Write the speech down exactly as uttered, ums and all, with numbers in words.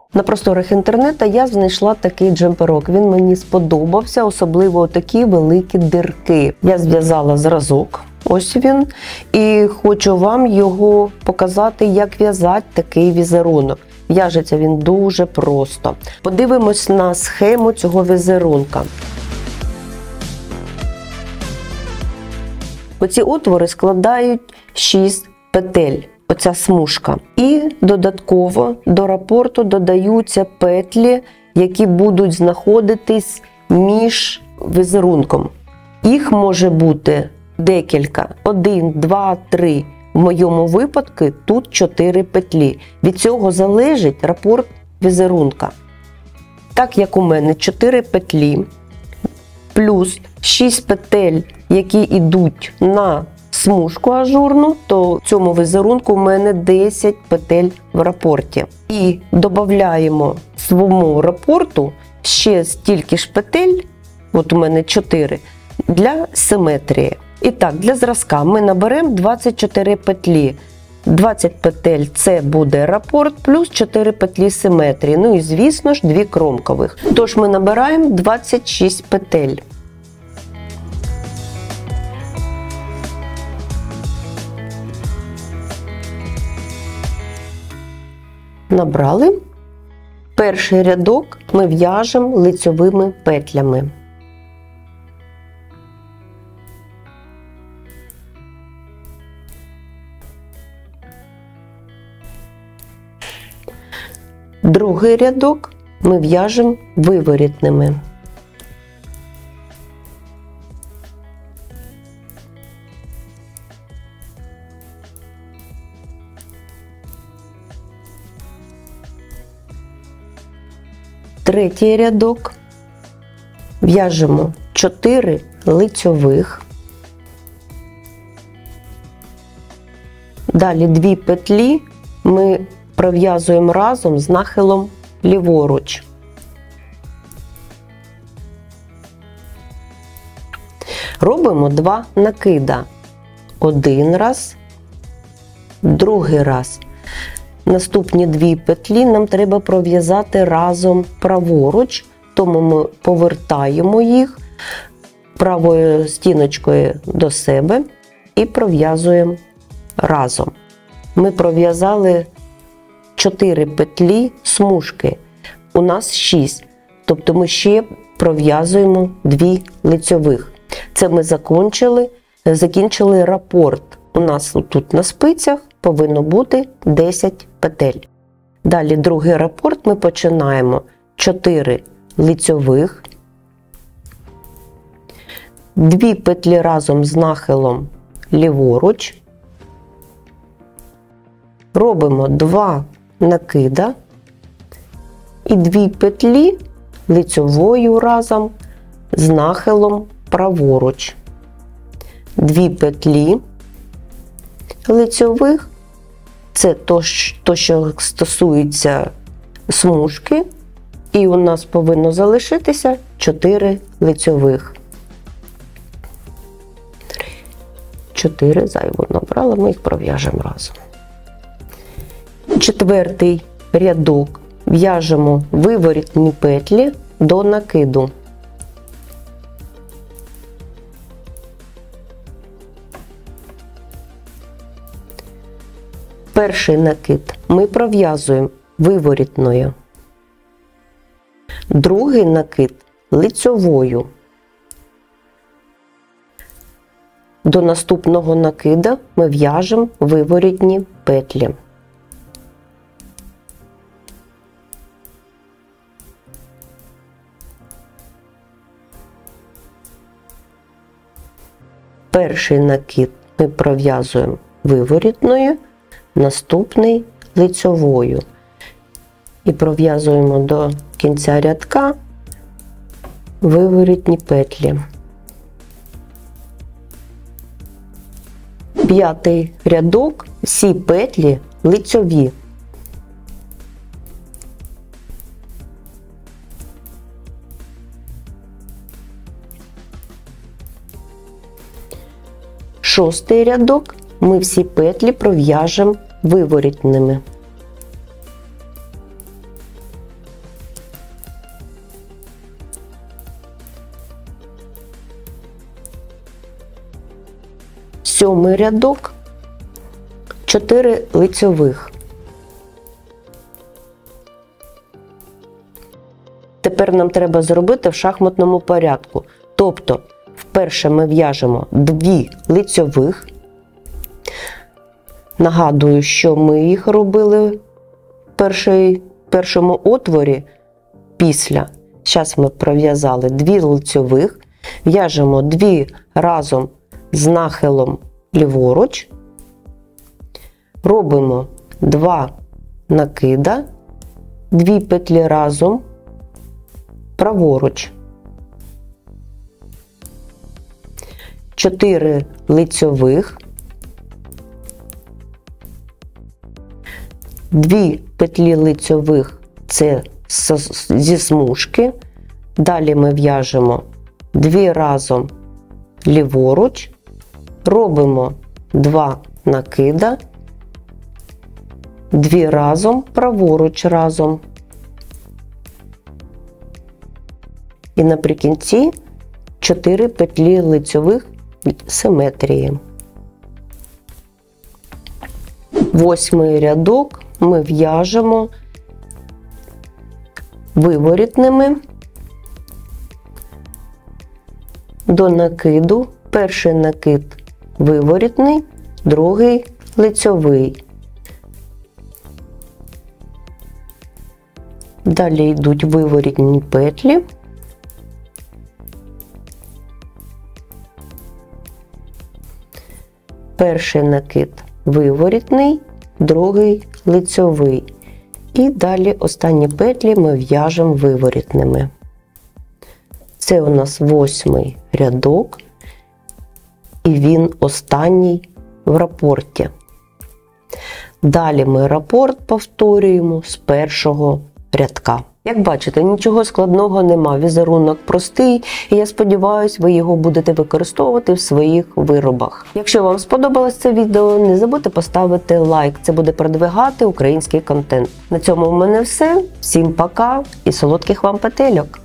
На просторах інтернету я знайшла такий джемперок. Він мені сподобався, особливо такі великі дирки. Я зв'язала зразок, ось він, і хочу вам його показати, як в'язати такий візерунок. В'яжеться він дуже просто. Подивимось на схему цього візерунка. Оці отвори складають шість петель, оця смужка. І додатково до рапорту додаються петлі, які будуть знаходитись між візерунком. Їх може бути декілька. Один, два, три. В моєму випадку тут чотири петлі. Від цього залежить рапорт візерунка. Так як у мене чотири петлі, плюс шість петель, які йдуть на смужку ажурну, то в цьому візерунку у мене десять петель в рапорті. І додаємо своєму рапорту ще стільки ж петель, от у мене чотири, для симетрії. І так, для зразка ми наберемо двадцять чотири петлі. двадцять петель це буде рапорт, плюс чотири петлі симетрії. Ну і, звісно ж, дві кромкових. Тож ми набираємо двадцять шість петель. Набрали. Перший рядок ми в'яжемо лицьовими петлями. Другий рядок ми в'яжемо виворітними. Третій рядок в'яжемо чотири лицьових. Далі дві петлі ми пров'язуємо разом з нахилом ліворуч. Робимо два накида. Один раз, другий раз. Наступні дві петлі нам треба пров'язати разом праворуч, тому ми повертаємо їх правою стіночкою до себе і пров'язуємо разом. Ми пров'язали чотири петлі смужки, у нас шість, тобто ми ще пров'язуємо дві лицьових. Це ми закінчили, закінчили рапорт. У нас тут на спицях повинно бути десять петель. Далі другий рапорт ми починаємо чотири лицьових, дві петлі разом з нахилом ліворуч, робимо два накида і дві петлі лицьовою разом з нахилом праворуч. Дві петлі лицьових, це то, що стосується смужки, і у нас повинно залишитися чотири лицьових. чотири зайву набрала, ми їх пров'яжемо разом. Четвертий рядок в'яжемо виворітні петлі до накиду. Перший накид ми пров'язуємо виворітною. Другий накид лицьовою. До наступного накида ми в'яжемо виворітні петлі. Перший накид ми пров'язуємо виворітною, наступний лицьовою. І пров'язуємо до кінця рядка виворітні петлі. П'ятий рядок, всі петлі лицьові. Шостий рядок ми всі петлі пров'яжемо виворітними. Сьомий рядок, чотири лицьових. Тепер нам треба зробити в шахматному порядку. Тобто, вперше ми в'яжемо дві лицьових. Нагадую, що ми їх робили в першій, першому отворі після. Зараз ми пров'язали дві лицьових, в'яжемо дві разом з нахилом ліворуч, робимо два накида, дві петлі разом праворуч, чотири лицьових, дві петлі лицьових це зі смужки, далі ми в'яжемо дві разом ліворуч, робимо два накида, дві разом праворуч разом. І наприкінці чотири петлі лицьових симетрії. Восьмий рядок ми в'яжемо виворітними до накиду. Перший накид виворітний, другий лицьовий. Далі йдуть виворітні петлі. Перший накид виворітний, другий лицьовий. І далі останні петлі ми в'яжемо виворітними. Це у нас восьмий рядок, і він останній в рапорті. Далі ми рапорт повторюємо з першого рядка. Як бачите, нічого складного нема, візерунок простий, і я сподіваюся, ви його будете використовувати в своїх виробах. Якщо вам сподобалось це відео, не забудьте поставити лайк, це буде продвигати український контент. На цьому в мене все, всім пока і солодких вам петельок!